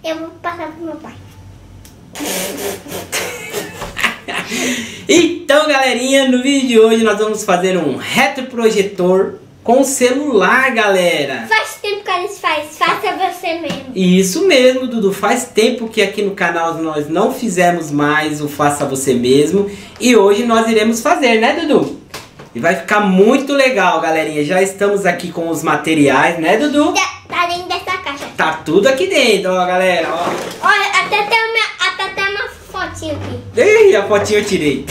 Eu vou passar pro meu pai. Então, galerinha, no vídeo de hoje nós vamos fazer um retroprojetor com celular, galera. Faz tempo que eles fazem, faça você mesmo. Isso mesmo, Dudu. Faz tempo que aqui no canal nós não fizemos mais o Faça Você Mesmo. E hoje nós iremos fazer, né, Dudu? E vai ficar muito legal, galerinha. Já estamos aqui com os materiais, né, Dudu? Tá dentro dessa caixa. Tá tudo aqui dentro, ó, galera. Ó. Olha, até tem uma fotinha aqui. Ih, a fotinha eu tirei.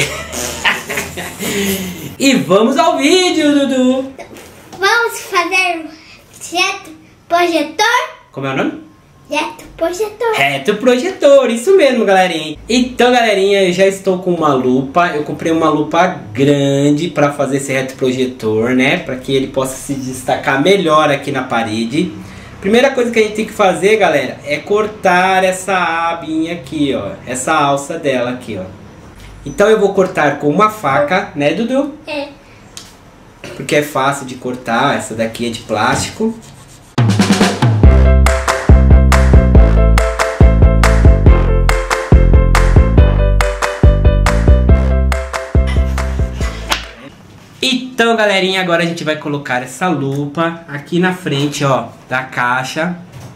E vamos ao vídeo, Dudu. Vamos fazer retroprojetor? Como é o nome? Retroprojetor. Retroprojetor, isso mesmo, galerinha. Então, galerinha, eu já estou com uma lupa. Eu comprei uma lupa grande para fazer esse retroprojetor, né? Para que ele possa se destacar melhor aqui na parede. Primeira coisa que a gente tem que fazer, galera, é cortar essa abinha aqui, ó. Essa alça dela aqui, ó. Então eu vou cortar com uma faca, né, Dudu? É. Porque é fácil de cortar. Essa daqui é de plástico. Então, galerinha, agora a gente vai colocar essa lupa aqui na frente, ó, da caixa.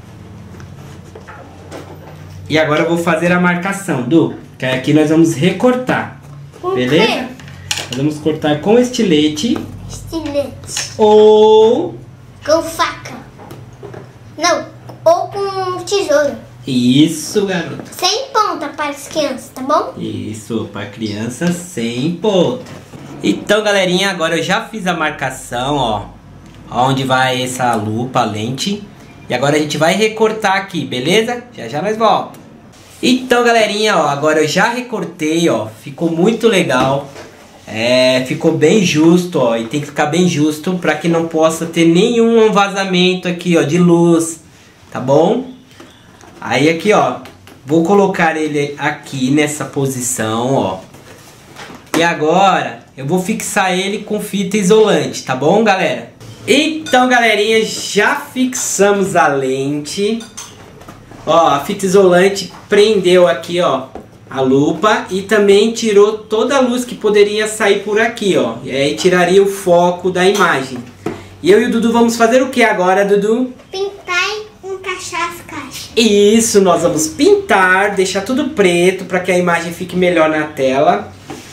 E agora eu vou fazer a marcação, Du, que aqui nós vamos recortar, beleza? Nós vamos cortar com estilete. Estilete. Ou... com faca. Não, ou com tesoura. Isso, garoto. Sem ponta para as crianças, tá bom? Isso, para crianças sem ponta. Então, galerinha, agora eu já fiz a marcação, ó, onde vai essa lupa, a lente. E agora a gente vai recortar aqui, beleza? Já já nós voltamos. Então, galerinha, ó, agora eu já recortei, ó, ficou muito legal. Ficou bem justo, ó, e tem que ficar bem justo para que não possa ter nenhum vazamento aqui, ó, de luz, tá bom? Aí aqui, ó, vou colocar ele aqui nessa posição, ó. E agora eu vou fixar ele com fita isolante, tá bom, galera? Então, galerinha, já fixamos a lente. Ó, a fita isolante prendeu aqui, ó, a lupa e também tirou toda a luz que poderia sair por aqui, ó. E aí tiraria o foco da imagem. E eu e o Dudu vamos fazer o que agora, Dudu? Pintar e encaixar as caixas. Isso, nós vamos pintar, deixar tudo preto para que a imagem fique melhor na tela.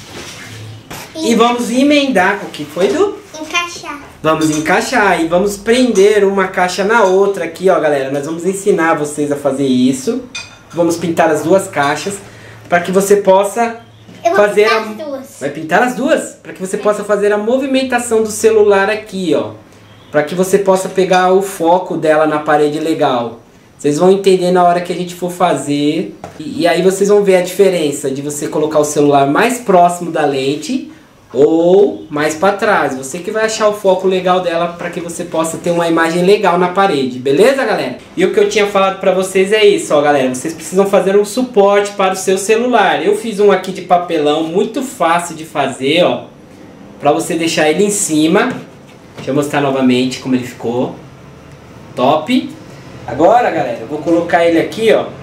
E vamos emendar. O que foi, Du? Encaixar. Vamos encaixar e vamos prender uma caixa na outra aqui, ó, galera. Nós vamos ensinar vocês a fazer isso. Vamos pintar as duas caixas para que você possa fazer pintar as duas. Vai pintar as duas? Para que você possa fazer a movimentação do celular aqui, ó. Para que você possa pegar o foco dela na parede legal. Vocês vão entender na hora que a gente for fazer. E aí vocês vão ver a diferença de você colocar o celular mais próximo da lente ou mais para trás. Você que vai achar o foco legal dela para que você possa ter uma imagem legal na parede, beleza, galera? E o que eu tinha falado para vocês é isso, ó, galera. Vocês precisam fazer um suporte para o seu celular. Eu fiz um aqui de papelão, muito fácil de fazer, ó, para você deixar ele em cima. Deixa eu mostrar novamente como ele ficou. Top. Agora, galera, eu vou colocar ele aqui, ó,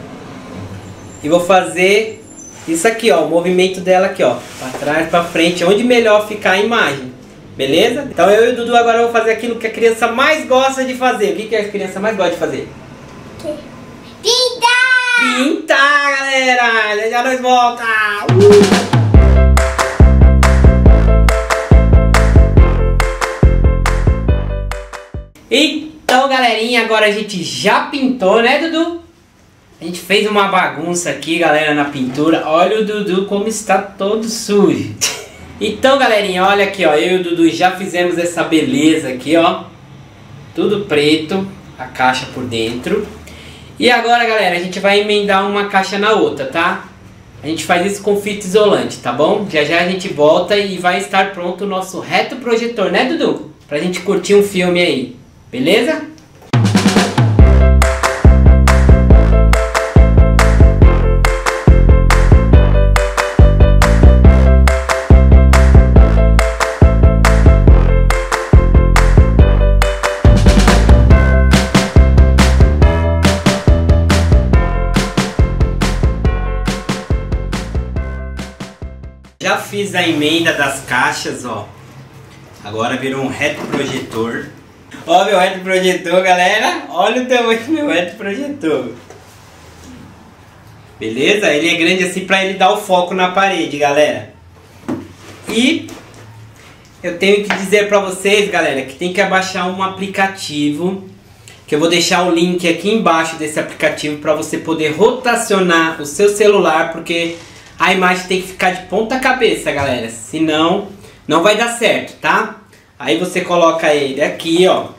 e vou fazer isso aqui, ó, o movimento dela aqui, ó, pra trás, pra frente, onde melhor ficar a imagem, beleza? Então eu e o Dudu agora vamos fazer aquilo que a criança mais gosta de fazer. O que a criança mais gosta de fazer? Pintar! Pintar, galera! Já já nós volta! Então, galerinha, agora a gente já pintou, né, Dudu? A gente fez uma bagunça aqui, galera, na pintura. Olha o Dudu como está todo sujo. Então, galerinha, olha aqui, ó. Eu e o Dudu já fizemos essa beleza aqui, ó. Tudo preto, a caixa por dentro. E agora, galera, a gente vai emendar uma caixa na outra, tá? A gente faz isso com fita isolante, tá bom? Já já a gente volta e vai estar pronto o nosso retroprojetor, né, Dudu? Pra gente curtir um filme aí, beleza? já fiz a emenda das caixas, ó. Agora virou um retroprojetor. Ó meu retroprojetor, galera. Olha o tamanho do meu retroprojetor. Beleza? Ele é grande assim pra ele dar o foco na parede, galera. E eu tenho que dizer pra vocês, galera, que tem que baixar um aplicativo, que eu vou deixar o link aqui embaixo desse aplicativo para você poder rotacionar o seu celular, porque a imagem tem que ficar de ponta cabeça, galera, senão não vai dar certo, tá? Aí você coloca ele aqui, ó,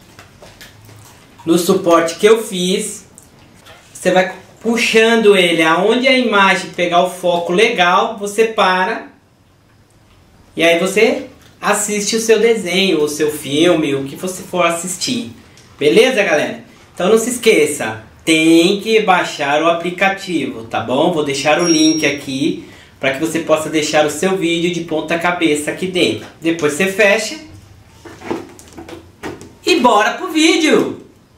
no suporte que eu fiz, você vai puxando ele aonde a imagem pegar o foco legal, você para, e aí você assiste o seu desenho, o seu filme, o que você for assistir. Beleza, galera? Então não se esqueça, tem que baixar o aplicativo, tá bom? Vou deixar o link aqui para que você possa deixar o seu vídeo de ponta cabeça aqui dentro. Depois você fecha e bora pro vídeo!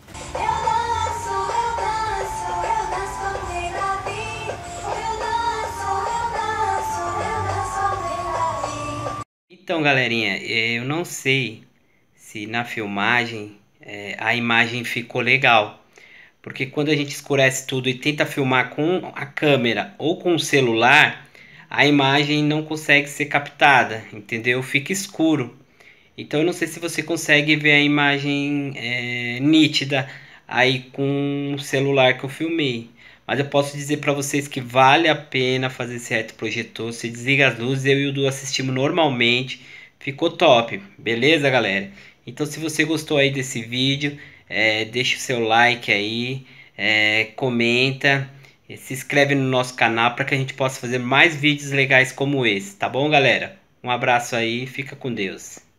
Então, galerinha, eu não sei se na filmagem a imagem ficou legal, porque quando a gente escurece tudo e tenta filmar com a câmera ou com o celular, a imagem não consegue ser captada, entendeu? Fica escuro. Então eu não sei se você consegue ver a imagem nítida aí com o celular que eu filmei. Mas eu posso dizer para vocês que vale a pena fazer esse retroprojetor. Você desliga as luzes, eu e o Du assistimos normalmente. Ficou top, beleza, galera? Então se você gostou aí desse vídeo, deixa o seu like aí, comenta, se inscreve no nosso canal para que a gente possa fazer mais vídeos legais como esse, tá bom, galera? Um abraço aí, fica com Deus.